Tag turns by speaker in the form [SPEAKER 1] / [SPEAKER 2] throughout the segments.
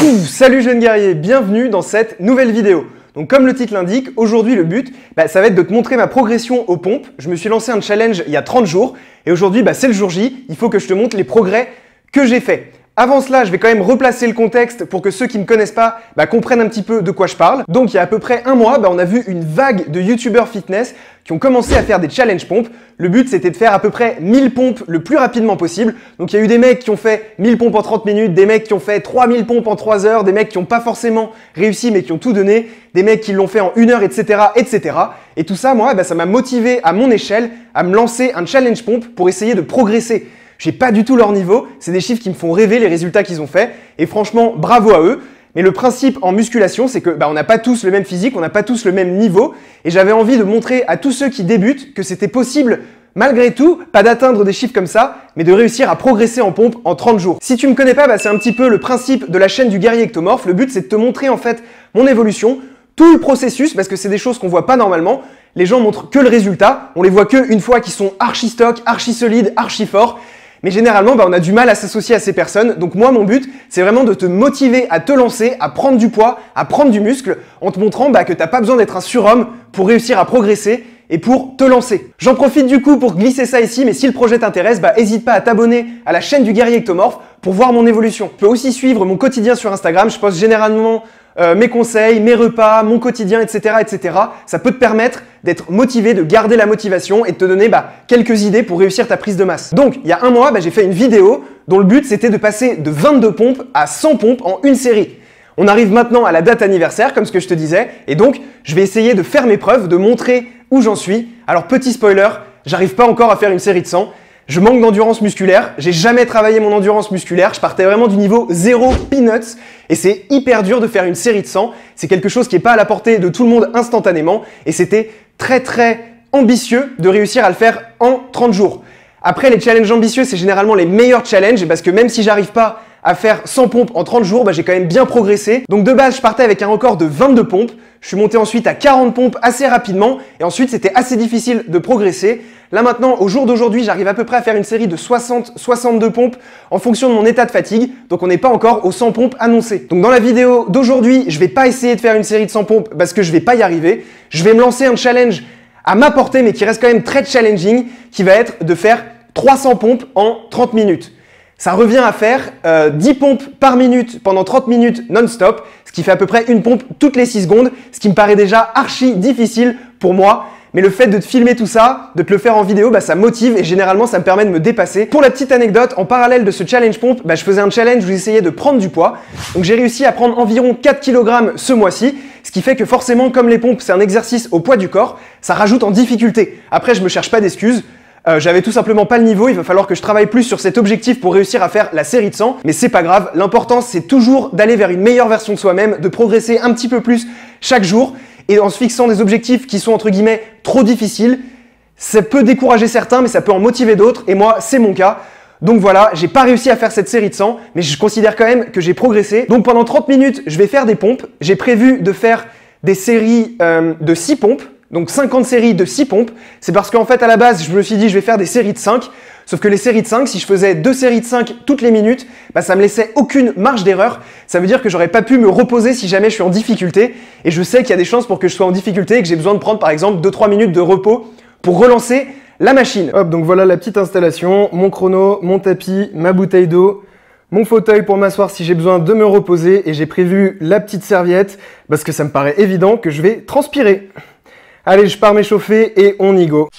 [SPEAKER 1] Salut jeunes guerriers, bienvenue dans cette nouvelle vidéo. Donc comme le titre l'indique, aujourd'hui le but, ça va être de te montrer ma progression aux pompes. Je me suis lancé un challenge il y a 30 jours et aujourd'hui c'est le jour J, il faut que je te montre les progrès que j'ai faits. Avant cela, je vais quand même replacer le contexte pour que ceux qui ne me connaissent pas comprennent un petit peu de quoi je parle. Donc il y a à peu près un mois, on a vu une vague de youtubeurs fitness qui ont commencé à faire des challenge pompes. Le but c'était de faire à peu près 1000 pompes le plus rapidement possible. Donc il y a eu des mecs qui ont fait 1000 pompes en 30 minutes, des mecs qui ont fait 3000 pompes en 3 heures, des mecs qui n'ont pas forcément réussi mais qui ont tout donné, des mecs qui l'ont fait en 1 heure, etc. etc. Et tout ça, moi, ça m'a motivé à mon échelle à me lancer un challenge pompe pour essayer de progresser. J'ai pas du tout leur niveau, c'est des chiffres qui me font rêver les résultats qu'ils ont fait et franchement bravo à eux. Mais le principe en musculation, c'est que on n'a pas tous le même physique, on n'a pas tous le même niveau et j'avais envie de montrer à tous ceux qui débutent que c'était possible malgré tout, pas d'atteindre des chiffres comme ça, mais de réussir à progresser en pompe en 30 jours. Si tu me connais pas, c'est un petit peu le principe de la chaîne du guerrier ectomorphe. Le but c'est de te montrer en fait mon évolution, tout le processus parce que c'est des choses qu'on voit pas normalement. Les gens montrent que le résultat, on les voit que une fois qu'ils sont archi stock, archi solides, archi forts. Mais généralement, on a du mal à s'associer à ces personnes. Donc moi, mon but, c'est vraiment de te motiver à te lancer, à prendre du poids, à prendre du muscle, en te montrant que tu n'as pas besoin d'être un surhomme pour réussir à progresser et pour te lancer. J'en profite du coup pour glisser ça ici, mais si le projet t'intéresse, n'hésite pas à t'abonner à la chaîne du guerrier ectomorphe pour voir mon évolution. Tu peux aussi suivre mon quotidien sur Instagram, je poste généralement mes conseils, mes repas, mon quotidien, etc., etc. Ça peut te permettre d'être motivé, de garder la motivation et de te donner quelques idées pour réussir ta prise de masse. Donc, il y a un mois, j'ai fait une vidéo dont le but c'était de passer de 22 pompes à 100 pompes en une série. On arrive maintenant à la date anniversaire, comme ce que je te disais, et donc je vais essayer de faire mes preuves, de montrer où j'en suis. Alors, petit spoiler, j'arrive pas encore à faire une série de 100. Je manque d'endurance musculaire, j'ai jamais travaillé mon endurance musculaire, je partais vraiment du niveau 0 peanuts et c'est hyper dur de faire une série de 100, c'est quelque chose qui n'est pas à la portée de tout le monde instantanément et c'était très ambitieux de réussir à le faire en 30 jours. Après les challenges ambitieux, c'est généralement les meilleurs challenges parce que même si j'arrive pas à faire 100 pompes en 30 jours, j'ai quand même bien progressé. Donc de base, je partais avec un record de 22 pompes, je suis monté ensuite à 40 pompes assez rapidement et ensuite c'était assez difficile de progresser. Là maintenant, au jour d'aujourd'hui, j'arrive à peu près à faire une série de 60-62 pompes en fonction de mon état de fatigue. Donc on n'est pas encore aux 100 pompes annoncées. Donc dans la vidéo d'aujourd'hui, je vais pas essayer de faire une série de 100 pompes parce que je vais pas y arriver. Je vais me lancer un challenge à ma portée mais qui reste quand même très challenging, qui va être de faire 300 pompes en 30 minutes. Ça revient à faire 10 pompes par minute pendant 30 minutes non-stop, ce qui fait à peu près une pompe toutes les 6 secondes, ce qui me paraît déjà archi difficile pour moi. Mais le fait de te filmer tout ça, de te le faire en vidéo, ça motive et généralement ça me permet de me dépasser. Pour la petite anecdote, en parallèle de ce challenge pompe, je faisais un challenge où j'essayais de prendre du poids. Donc j'ai réussi à prendre environ 4 kg ce mois-ci, ce qui fait que forcément comme les pompes c'est un exercice au poids du corps, ça rajoute en difficulté. Après je me cherche pas d'excuses. J'avais tout simplement pas le niveau, il va falloir que je travaille plus sur cet objectif pour réussir à faire la série de 100, mais c'est pas grave, l'important c'est toujours d'aller vers une meilleure version de soi-même, de progresser un petit peu plus chaque jour, et en se fixant des objectifs qui sont entre guillemets trop difficiles. Ça peut décourager certains, mais ça peut en motiver d'autres, et moi c'est mon cas. Donc voilà, j'ai pas réussi à faire cette série de 100, mais je considère quand même que j'ai progressé. Donc pendant 30 minutes, je vais faire des pompes, j'ai prévu de faire des séries de 6 pompes, donc 50 séries de 6 pompes, c'est parce qu'en fait à la base je me suis dit je vais faire des séries de 5, sauf que les séries de 5, si je faisais 2 séries de 5 toutes les minutes, ça me laissait aucune marge d'erreur, ça veut dire que j'aurais pas pu me reposer si jamais je suis en difficulté, et je sais qu'il y a des chances pour que je sois en difficulté et que j'ai besoin de prendre par exemple 2-3 minutes de repos pour relancer la machine. Hop, donc voilà la petite installation, mon chrono, mon tapis, ma bouteille d'eau, mon fauteuil pour m'asseoir si j'ai besoin de me reposer, et j'ai prévu la petite serviette parce que ça me paraît évident que je vais transpirer. Allez, je pars m'échauffer et on y go.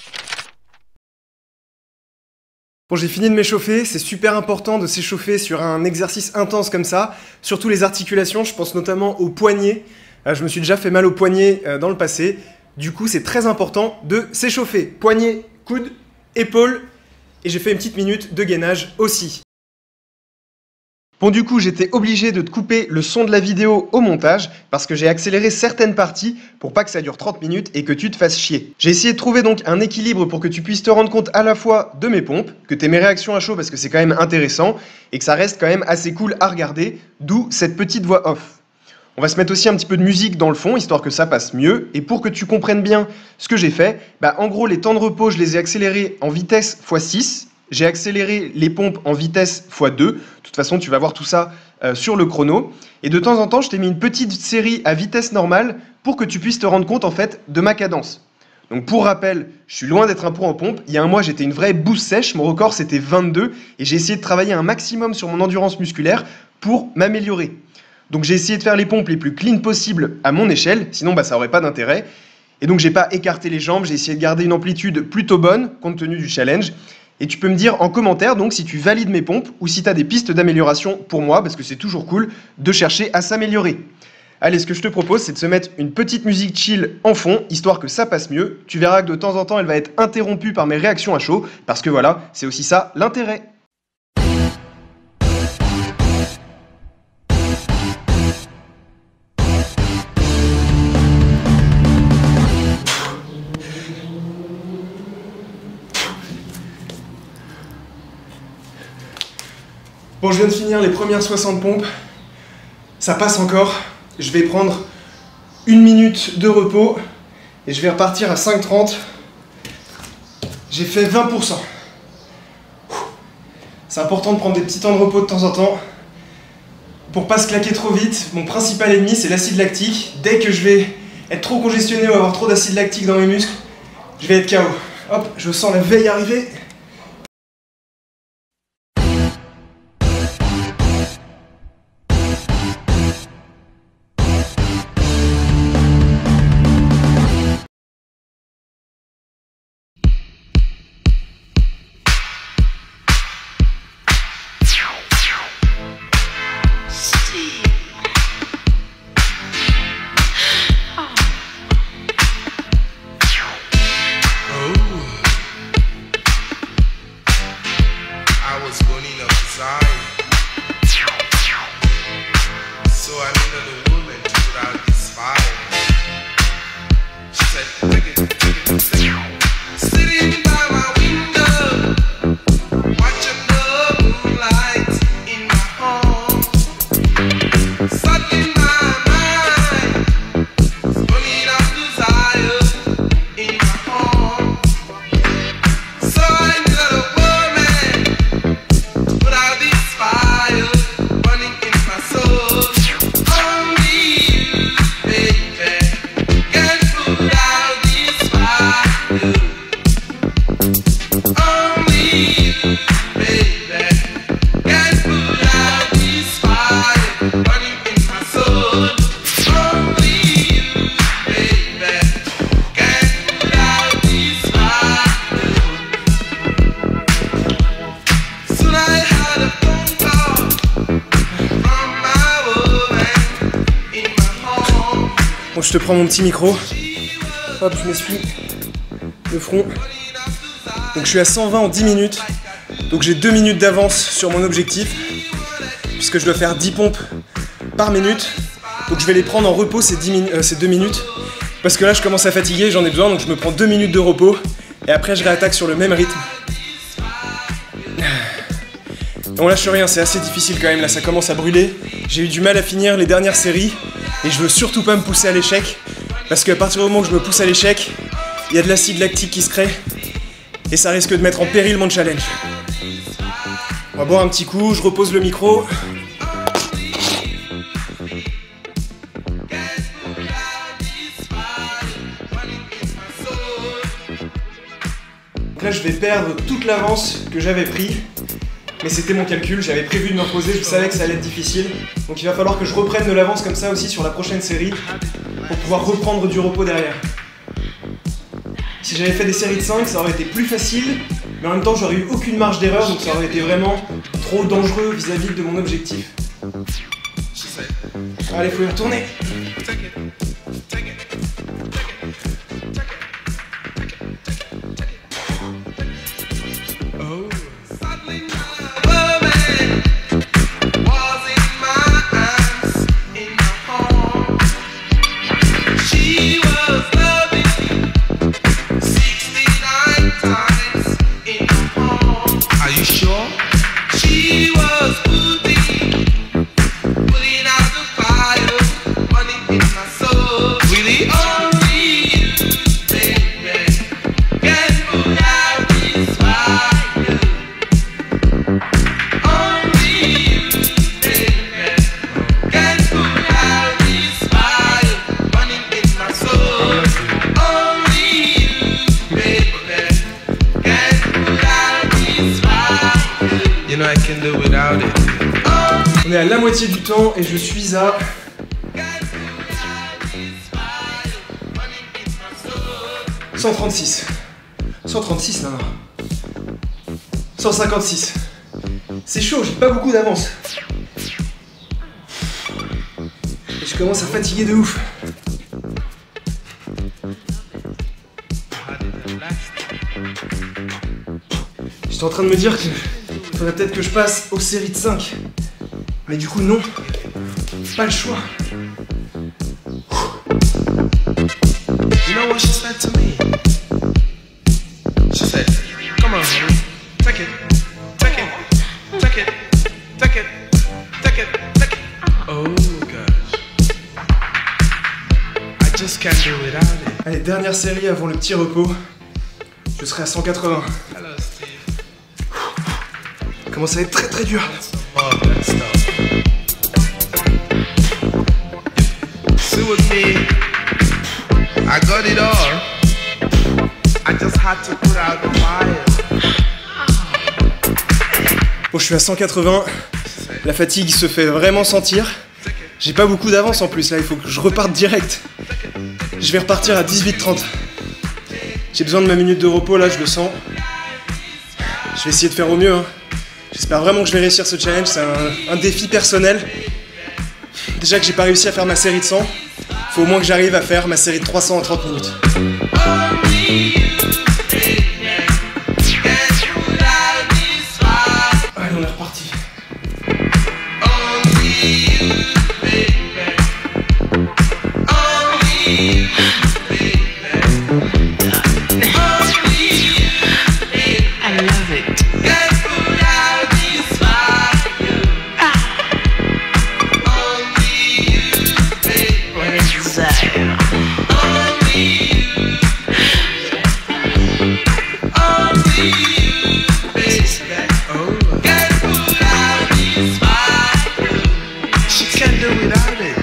[SPEAKER 1] Bon, j'ai fini de m'échauffer, c'est super important de s'échauffer sur un exercice intense comme ça, surtout les articulations, je pense notamment aux poignets. Je me suis déjà fait mal aux poignets dans le passé, du coup c'est très important de s'échauffer. Poignets, coudes, épaules, et j'ai fait une petite minute de gainage aussi. Bon, du coup, j'étais obligé de te couper le son de la vidéo au montage parce que j'ai accéléré certaines parties pour pas que ça dure 30 minutes et que tu te fasses chier. J'ai essayé de trouver donc un équilibre pour que tu puisses te rendre compte à la fois de mes pompes, que tu aies mes réactions à chaud parce que c'est quand même intéressant et que ça reste quand même assez cool à regarder, d'où cette petite voix off. On va se mettre aussi un petit peu de musique dans le fond, histoire que ça passe mieux. Et pour que tu comprennes bien ce que j'ai fait, en gros, les temps de repos, je les ai accélérés en vitesse x6. j'ai accéléré les pompes en vitesse x2. De toute façon, tu vas voir tout ça sur le chrono. Et de temps en temps, je t'ai mis une petite série à vitesse normale pour que tu puisses te rendre compte en fait de ma cadence. Donc pour rappel, je suis loin d'être un pro en pompe. Il y a un mois, j'étais une vraie bouse sèche. Mon record, c'était 22. Et j'ai essayé de travailler un maximum sur mon endurance musculaire pour m'améliorer. Donc j'ai essayé de faire les pompes les plus clean possibles à mon échelle. Sinon, ça n'aurait pas d'intérêt. Et donc j'ai pas écarté les jambes. J'ai essayé de garder une amplitude plutôt bonne compte tenu du challenge. Et tu peux me dire en commentaire donc si tu valides mes pompes ou si tu as des pistes d'amélioration pour moi, parce que c'est toujours cool de chercher à s'améliorer. Allez, ce que je te propose, c'est de se mettre une petite musique chill en fond, histoire que ça passe mieux. Tu verras que de temps en temps, elle va être interrompue par mes réactions à chaud, parce que voilà, c'est aussi ça l'intérêt. Bon, je viens de finir les premières 60 pompes. Ça passe encore. Je vais prendre 1 minute de repos et je vais repartir à 5,30. J'ai fait 20%. C'est important de prendre des petits temps de repos de temps en temps pour pas se claquer trop vite. Mon principal ennemi, c'est l'acide lactique. Dès que je vais être trop congestionné ou avoir trop d'acide lactique dans mes muscles, je vais être KO. Hop, je sens la veille arriver.
[SPEAKER 2] So I needed a woman to put out this fire. She said, take it, take it, take it. Sitting by my window, watching the moonlight in my home. Stuck in my mind, burning out desire in my home. So I needed a woman to put out this fire burning in my soul.
[SPEAKER 1] Bon, je te prends mon petit micro. Hop, je m'essuie le front. Donc je suis à 120 en 10 minutes. Donc j'ai 2 minutes d'avance sur mon objectif, puisque je dois faire 10 pompes par minute. Donc je vais les prendre en repos ces 2 minutes. Parce que là je commence à fatiguer, j'en ai besoin, donc je me prends 2 minutes de repos. Et après je réattaque sur le même rythme. On lâche rien, c'est assez difficile quand même, là ça commence à brûler. J'ai eu du mal à finir les dernières séries. Et je veux surtout pas me pousser à l'échec, parce qu'à partir du moment où je me pousse à l'échec, il y a de l'acide lactique qui se crée, et ça risque de mettre en péril mon challenge. On va boire un petit coup, je repose le micro. Donc là je vais perdre toute l'avance que j'avais pris. Mais c'était mon calcul, j'avais prévu de me reposer, je savais que ça allait être difficile. Donc il va falloir que je reprenne de l'avance comme ça aussi sur la prochaine série pour pouvoir reprendre du repos derrière. Si j'avais fait des séries de 5, ça aurait été plus facile, mais en même temps j'aurais eu aucune marge d'erreur, donc ça aurait été vraiment trop dangereux vis-à-vis de mon objectif. Allez, faut y retourner.
[SPEAKER 2] Putting out the fire, running in my soul. without it.
[SPEAKER 1] On est à la moitié du temps et je suis à 136. 136, non, non. 156. C'est chaud, j'ai pas beaucoup d'avance. Et je commence à fatiguer de ouf. J'étais en train de me dire qu'il faudrait peut-être que je passe aux séries de 5. Mais du coup, non. Pas le choix.
[SPEAKER 2] You know what she said to me? She said, come on, honey, take it, take it, take it, take it, take it, take it. Oh gosh, I just can't do without it.
[SPEAKER 1] Allez, dernière série avant le petit repos. Je serai à 180.
[SPEAKER 2] Hello, Steve.
[SPEAKER 1] Commence à être très très dur.
[SPEAKER 2] All that stuff. See with me, I got it all. I just had to put out the fire.
[SPEAKER 1] Bon, je suis à 180. La fatigue se fait vraiment sentir. J'ai pas beaucoup d'avance en plus là, il faut que je reparte direct. Je vais repartir à 18h30. J'ai besoin de ma minute de repos là, je le sens. Je vais essayer de faire au mieux. Hein. J'espère vraiment que je vais réussir ce challenge, c'est un défi personnel. Déjà que j'ai pas réussi à faire ma série de 100, faut au moins que j'arrive à faire ma série de 300 en 30 minutes. Allez, on est reparti.
[SPEAKER 3] I love it. What a desire.
[SPEAKER 2] She can't do without it.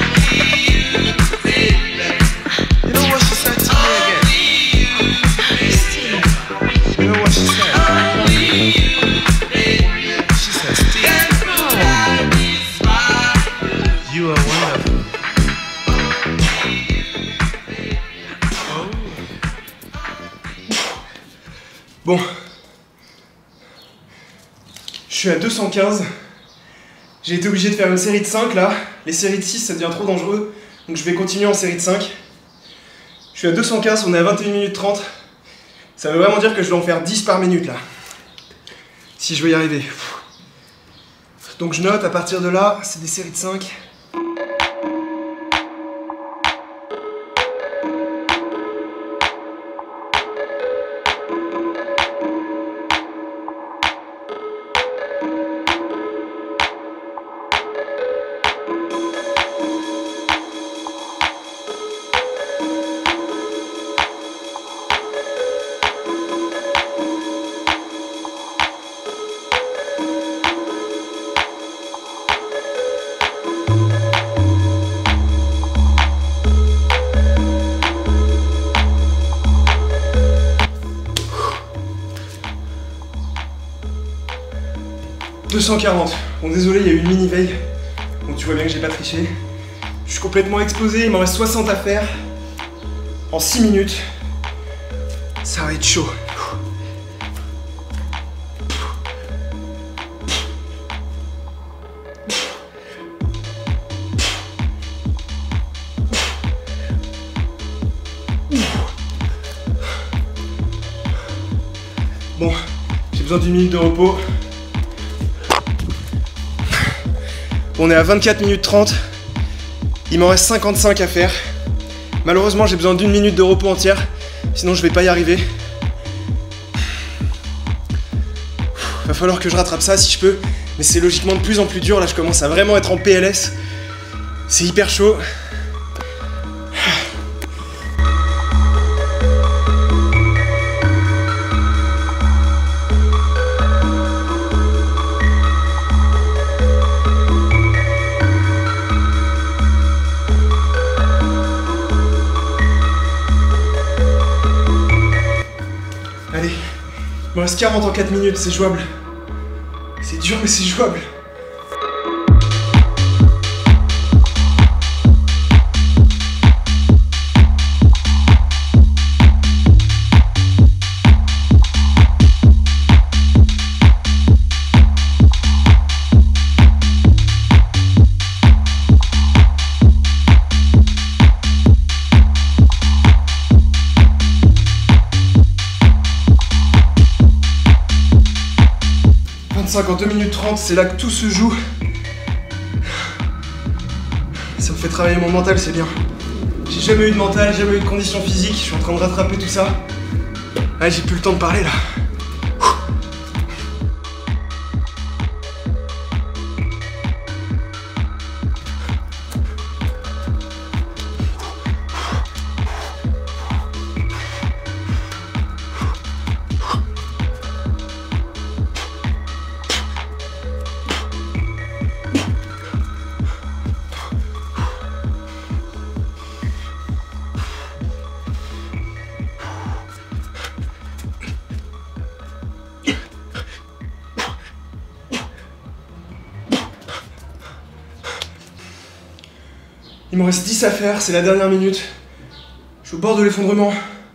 [SPEAKER 2] You know what she said to me again?
[SPEAKER 3] Steve,
[SPEAKER 2] You know what she said? She said, Steve, you are wonderful.
[SPEAKER 1] Bon. Je suis à 215. J'ai été obligé de faire une série de 5 là. Les séries de 6 ça devient trop dangereux. Donc je vais continuer en série de 5. Je suis à 215, on est à 21 minutes 30. Ça veut vraiment dire que je dois en faire 10 par minute là. Si je veux y arriver. Donc je note, à partir de là, c'est des séries de 5. « 240. Bon désolé, il y a eu une mini-veille. Donc tu vois bien que j'ai pas triché. Je suis complètement explosé, il m'en reste 60 à faire. En 6 minutes. Ça va être chaud. Bon, j'ai besoin d'une minute de repos. On est à 24 minutes 30. Il m'en reste 55 à faire. Malheureusement, j'ai besoin d'une minute de repos entière. Sinon, je vais pas y arriver. Va falloir que je rattrape ça si je peux. Mais c'est logiquement de plus en plus dur. Là, je commence à vraiment être en PLS. C'est hyper chaud. Allez, il me reste 40 en 4 minutes, c'est jouable. C'est dur. dur, mais c'est jouable. En 2 minutes 30, c'est là que tout se joue. Ça me fait travailler mon mental, c'est bien. J'ai jamais eu de mental, jamais eu de condition physique, je suis en train de rattraper tout ça. Ah, j'ai plus le temps de parler là. Il me reste 10 à faire, c'est la dernière minute. Je suis au bord de l'effondrement.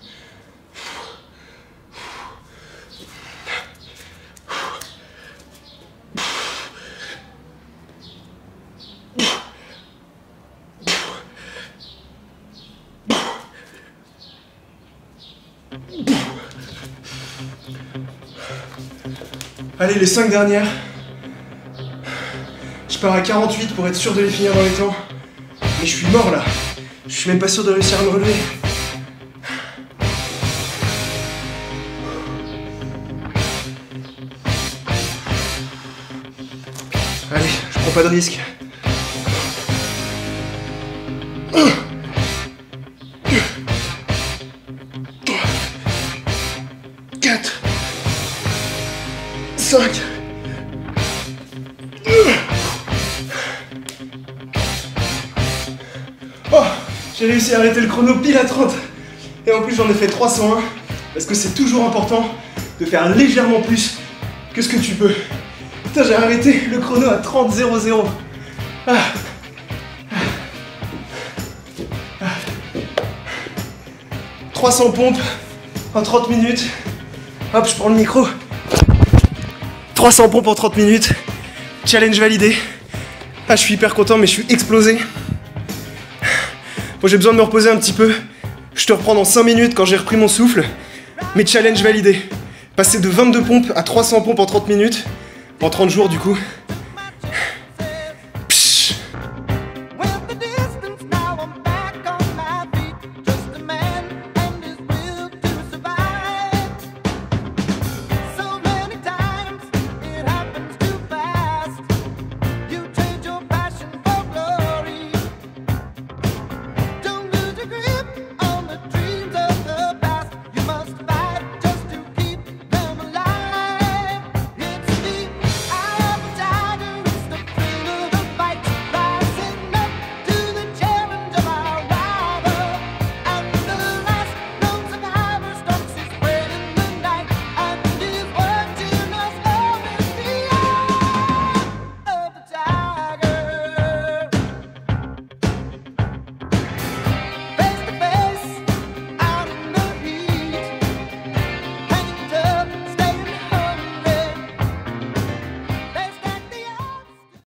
[SPEAKER 1] Allez, les 5 dernières. Je pars à 48 pour être sûr de les finir dans les temps. Mais je suis mort là. Je suis même pas sûr de réussir à me relever. Allez, je prends pas de risque. 4 5 Oh, j'ai réussi à arrêter le chrono pile à 30. Et en plus j'en ai fait 301. Parce que c'est toujours important de faire légèrement plus que ce que tu peux. Putain, j'ai arrêté le chrono à 30,00. Ah. 300 pompes en 30 minutes. Hop, je prends le micro. 300 pompes en 30 minutes. Challenge validé. Ah, je suis hyper content, mais je suis explosé. Bon, j'ai besoin de me reposer un petit peu. Je te reprends dans 5 minutes quand j'ai repris mon souffle. Mais challenge validé. Passer de 22 pompes à 300 pompes en 30 minutes. En 30 jours, du coup.